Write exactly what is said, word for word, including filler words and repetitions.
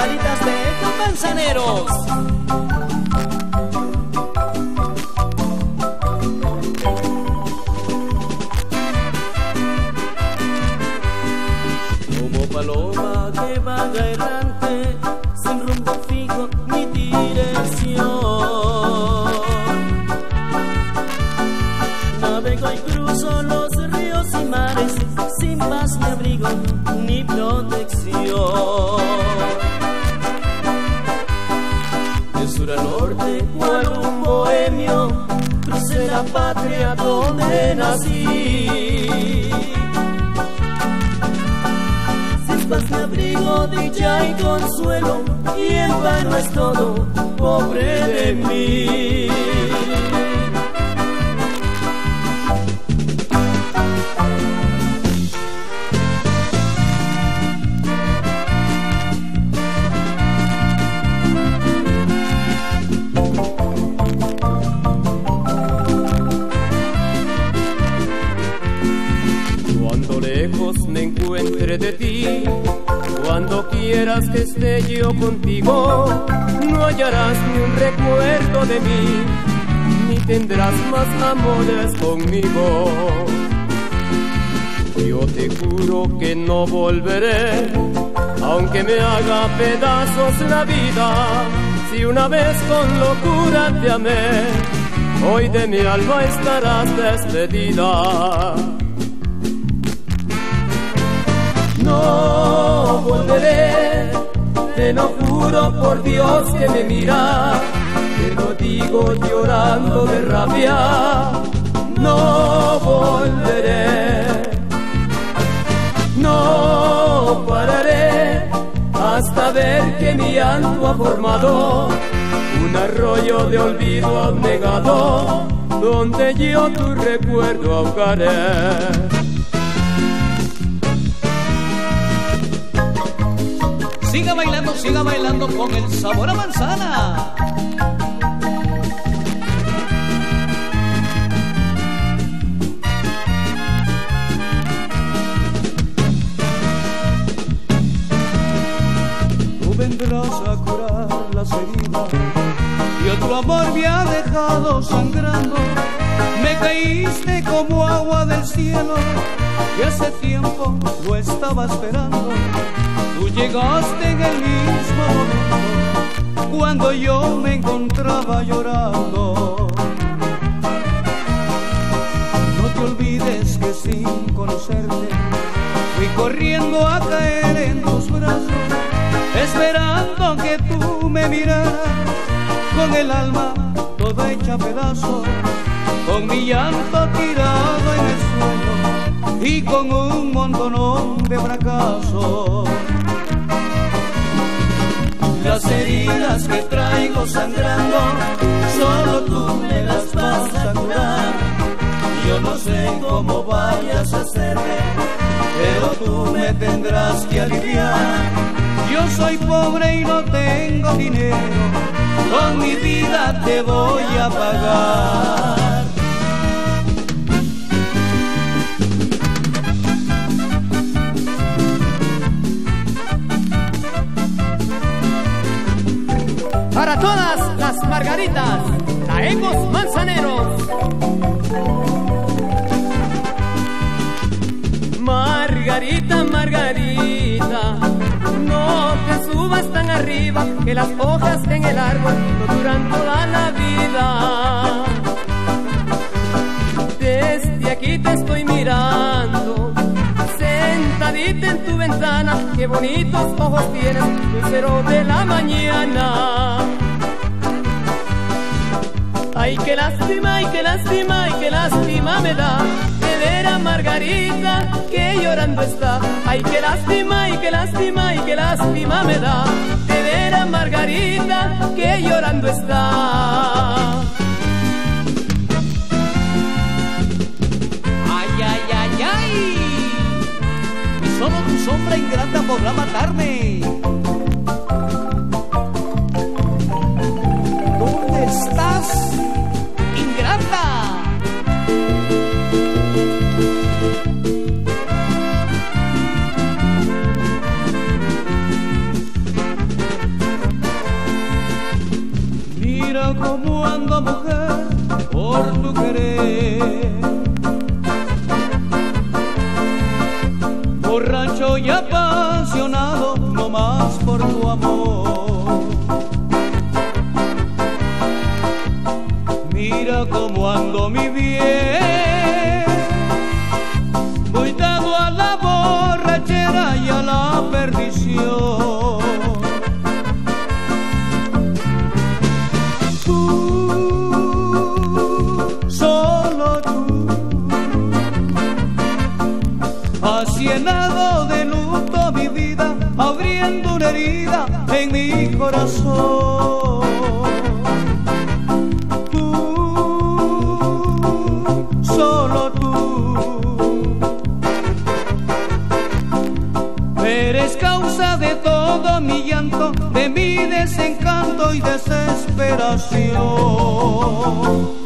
margaritas de Eco Manzaneros. Como paloma que vaga errante, sin rumbo fijo ni dirección, navego y cruzo los ríos y mares, sin paz ni abrigo ni protección. De sur a norte, cual un bohemio, crucé la patria donde nací. Sin paz ni abrigo, dicha y consuelo, y en vano es todo, pobre de mí. Me encuentre de ti, cuando quieras que esté yo contigo, no hallarás ni un recuerdo de mí, ni tendrás más amores conmigo. Yo te juro que no volveré, aunque me haga pedazos la vida. Si una vez con locura te amé, hoy de mi alma estarás despedida. No volveré, te lo juro por Dios que me mira, te lo digo llorando de rabia. No volveré, no pararé hasta ver que mi llanto ha formado un arroyo de olvido abnegado, donde yo tu recuerdo ahogaré. Siga bailando, siga bailando con el sabor a manzana. Tú vendrás a curar las heridas y otro amor me ha dejado sangrando. Me caíste como agua del cielo y hace tiempo lo estaba esperando. Tú llegaste en el mismo momento cuando yo me encontraba llorando. No te olvides que sin conocerte fui corriendo a caer en tus brazos, esperando que tú me miraras con el alma toda hecha pedazos, con mi llanto tirado en el suelo y con un montonón de fracasos. Las heridas que traigo sangrando, solo tú me las vas a curar. Yo no sé cómo vayas a hacerme, pero tú me tendrás que aliviar. Yo soy pobre y no tengo dinero, con mi vida te voy a pagar. Para todas las margaritas, Ecos Manzaneros. Margarita, Margarita, no te subas tan arriba, que las hojas en el árbol no duran toda la vida. Desde aquí te estoy mirando, sentadita en tu ventana, qué bonitos ojos tienes, lucero de la mañana. Ay, qué lástima, ay, qué lástima, ay, qué lástima me da de ver a Margarita que llorando está. Ay, qué lástima, ay, qué lástima, ay, qué lástima me da de ver a Margarita que llorando está. Ay, ay, ay, ay, y solo tu sombra ingrata podrá matarme. ¿Dónde estás, ingrata? soy apasionado no más por tu amor. Mira cómo ando mi bien, voy dado a la borrachera y a la perdición. Tú, solo tú, has llenado de luto mi vida, abriendo una herida en mi corazón. Solo tú eres causa de todo mi llanto, de mi desencanto y desesperación.